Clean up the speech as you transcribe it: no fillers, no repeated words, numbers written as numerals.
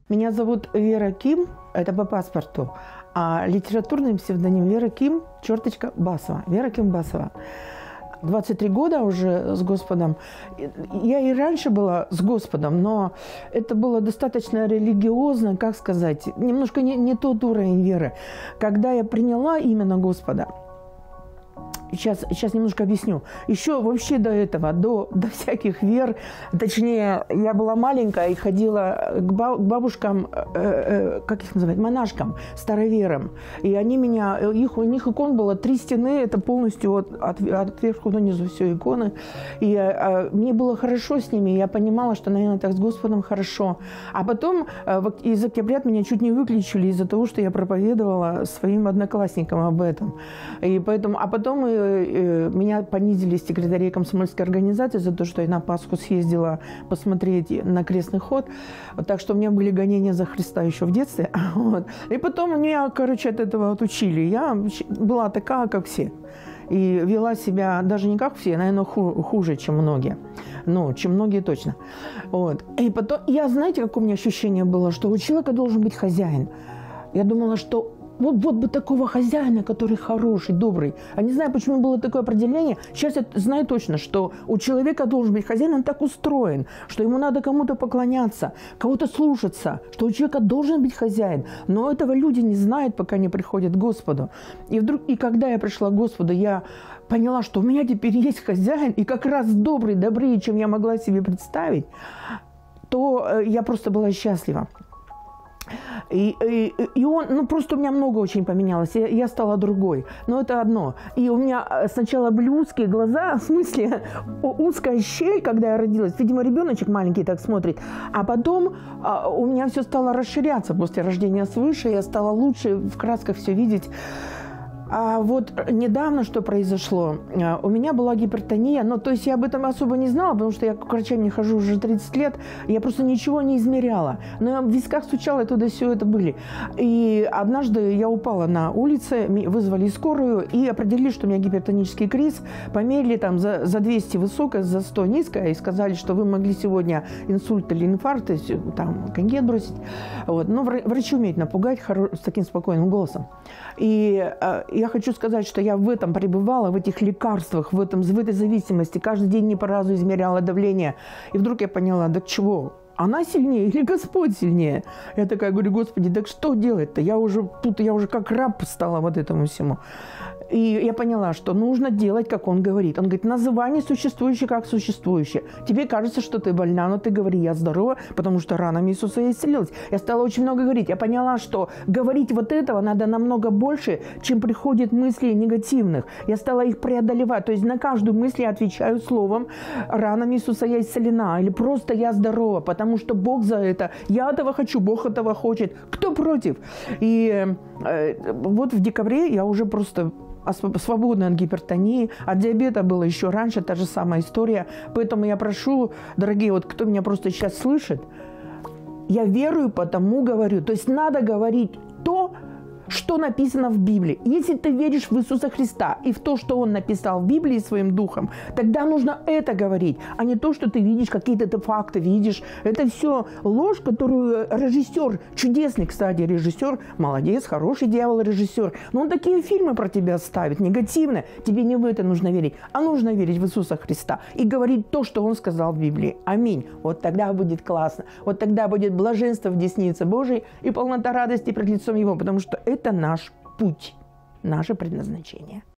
Меня зовут Вера Ким, это по паспорту, а литературный псевдоним Вера Ким, черточка Басова, Вера Ким Басова. 23 года уже с Господом. Я и раньше была с Господом, но это было достаточно религиозно, как сказать, немножко не тот уровень веры. Когда я приняла именно Господа, Сейчас немножко объясню. Еще вообще до этого, до всяких вер, точнее, я была маленькая и ходила к бабушкам, как их называют, монашкам, староверам. И они меня, у них икон было 3 стены, это полностью от верху до низу все иконы. И мне было хорошо с ними, я понимала, что, наверное, так с Господом хорошо. А потом из октября меня чуть не выключили из-за того, что я проповедовала своим одноклассникам об этом. И поэтому, а потом меня понизили секретарей комсомольской организации за то, что я на Пасху съездила посмотреть на крестный ход. Так что у меня были гонения за Христа еще в детстве. Вот. И потом меня, от этого отучили. Я была такая, как все. И вела себя даже не как все, наверное, хуже, чем многие. Ну, чем многие точно. Вот. И потом, знаете, какое у меня ощущение было, что у человека должен быть хозяин. Я думала, что вот бы такого хозяина, который хороший, добрый. А не знаю, почему было такое определение. Сейчас я знаю точно, что у человека должен быть хозяин, он так устроен, что ему надо кому-то поклоняться, кого-то слушаться, что у человека должен быть хозяин. Но этого люди не знают, пока не приходят к Господу. И когда я пришла к Господу, я поняла, что у меня теперь есть хозяин, и как раз добрый, добрее, чем я могла себе представить, то я просто была счастлива. И он, просто у меня много очень поменялось, я стала другой, но это одно. И у меня сначала были узкие глаза, в смысле узкая щель, когда я родилась, видимо, ребеночек маленький так смотрит, а потом у меня все стало расширяться после рождения свыше, я стала лучше в красках все видеть. А вот недавно что произошло? У меня была гипертония, то есть я об этом особо не знала, потому что я к врачам не хожу уже 30 лет, я просто ничего не измеряла. Но я в висках стучала, и туда все это были. И однажды я упала на улице, вызвали скорую и определили, что у меня гипертонический криз. Померили там за 200 высокое, за 100 низкое, и сказали, что вы могли сегодня инсульт или инфаркт, то есть там коньяк бросить. Вот. Но врачи умеют напугать с таким спокойным голосом. И я хочу сказать, что я в этом пребывала, в этих лекарствах, в этой зависимости. Каждый день не по разу измеряла давление. И вдруг я поняла, да чего? Она сильнее или Господь сильнее? Я такая говорю, Господи, так что делать-то? Я уже как раб стала вот этому всему. И я поняла, что нужно делать, как он говорит. Он говорит, называй несуществующее как существующее. Тебе кажется, что ты больна, но ты говори, я здорова, потому что ранами Иисуса я исцелилась. Я стала очень много говорить. Я поняла, что говорить вот этого надо намного больше, чем приходит мыслей негативных. Я стала их преодолевать. То есть на каждую мысль я отвечаю словом, ранами Иисуса я исцелена. Или просто я здорова, потому что Бог за это. Я этого хочу, Бог этого хочет. Кто против? И вот в декабре я уже просто свободна от гипертонии, от диабета было еще раньше, та же самая история. Поэтому я прошу, дорогие, кто меня просто сейчас слышит, я верую, потому говорю. То есть надо говорить то, что написано в Библии. Если ты веришь в Иисуса Христа и в то, что Он написал в Библии своим духом, тогда нужно это говорить, а не то, что ты видишь, какие-то ты факты видишь. Это все ложь, которую режиссер, чудесный, кстати, режиссер, молодец, хороший дьявол-режиссер, но он такие фильмы про тебя ставит, негативно. Тебе не в это нужно верить, а нужно верить в Иисуса Христа и говорить то, что Он сказал в Библии. Аминь. Вот тогда будет классно. Вот тогда будет блаженство в деснице Божией и полнота радости пред лицом Его, потому что это наш путь, наше предназначение.